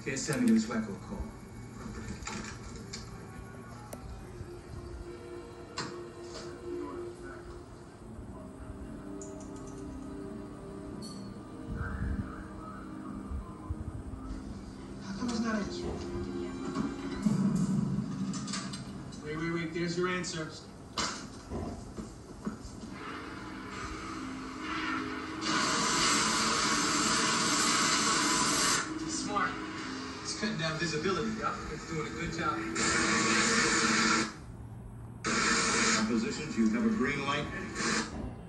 Okay, it's time to give this wacko a call. How come it's not answering? Wait. There's your answer. Smart. It's cutting down visibility. Yup, it's doing a good job. On positions, you have a green light.